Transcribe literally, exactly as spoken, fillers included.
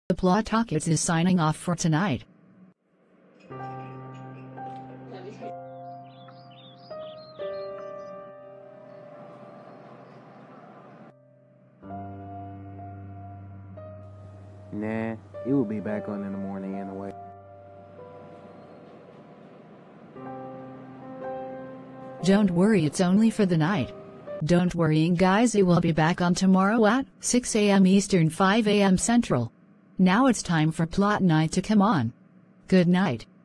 The Plotakids is signing off for tonight. Nah, it will be back on in the morning anyway. Don't worry, it's only for the night. Don't worrying guys, it will be back on tomorrow at six A M Eastern, five A M Central. Now it's time for plot night to come on. Good night.